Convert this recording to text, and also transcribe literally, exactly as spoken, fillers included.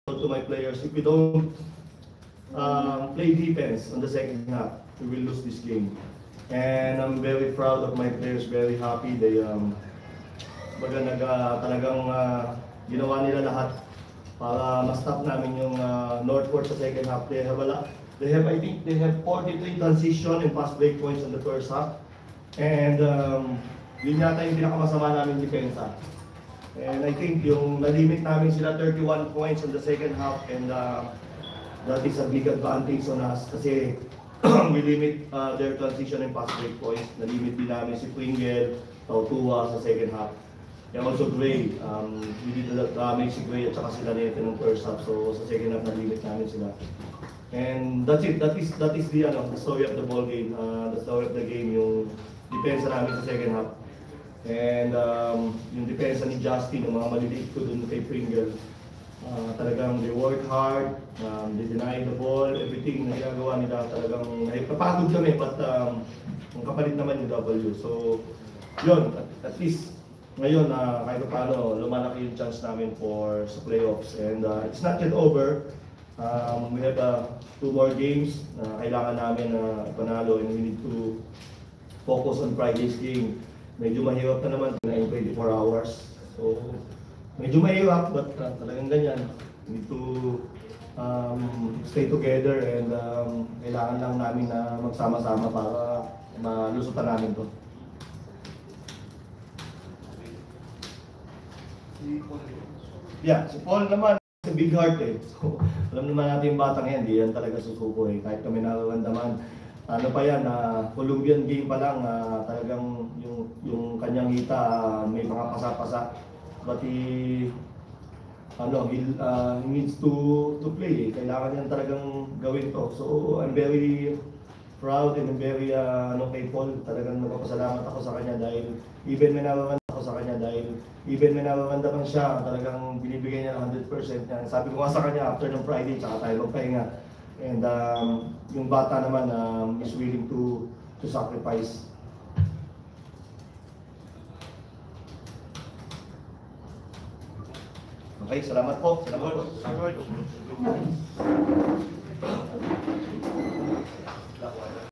to my players, if we don't um, play defense on the second half, we will lose this game. And I'm very proud of my players, very happy. They um, baga nag, uh, talagang uh, ginawa nila lahat para ma-stop namin yung uh, Northport sa second half. They have a lot. They have, I think, they have forty-three transition and fast break points in the first half. And um, yun yata yung pinakamasama namin depensa. And I think yung na-limit namin sila thirty-one points in the second half, and uh, that is a big advantage on us kasi we limit uh, their transition and fast break points. Na-limit din namin si Pringle, Tautua sa second half. And also Gray, um, we did the damage si Gray at saka sila nito ng first half. So sa second half na-limit namin sila. And that's it. That is that is the ano, the story of the ball game. Uh, the story of the game, yung depensa namin sa second half. And um, yung depensa ni Justin, yung mga maliliit ko dun kay Pringle, uh, talagang they work hard, um, they deny the ball, everything na ginagawa nila talagang napapagod kami, but um, ang kapalit naman yung W. So yun, at, at least ngayon uh, kahit paano lumalaki yung chance namin for sa playoffs. And uh, it's not yet over. Um, we have uh, two more games na uh, kailangan namin na uh, panalo, and we need to focus on Friday's game. Medyo mahirap na naman na in twenty-four hours. So, medyo mahirap, but uh, talagang ganyan. We need to um, stay together, and um, kailangan lang namin na magsama-sama para malusutan namin to. Yeah, si Paul naman, it's a big heart eh. So, alam naman natin yung batang yan, di yan talaga susuko eh. Kahit kami nararamdaman. Ano pa yan, uh, Colombian game pa lang, uh, talagang yung, yung kanyang hita, uh, may mga pasa-pasa. But he, ano, he, uh, he needs to, to play. Eh. Kailangan niyan talagang gawin to. So I'm very proud and I'm very uh, ano, kay Paul. Talagang nagpapasalamat ako sa kanya dahil even may nararamdaman ako sa kanya dahil even may nararamdaman siya, talagang binibigay niya ng one hundred percent niya. Sabi ko nga sa kanya after ng Friday, tsaka tayo magpahinga. And um, yung bata naman um, is willing to to sacrifice. Okay, salamat po. Salamat po.